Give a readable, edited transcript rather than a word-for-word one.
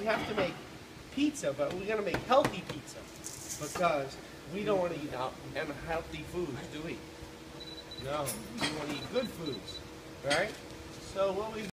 have to make pizza, but we're going to make healthy pizza because we don't want to eat unhealthy foods, do we? No, we want to eat good foods, right? So what we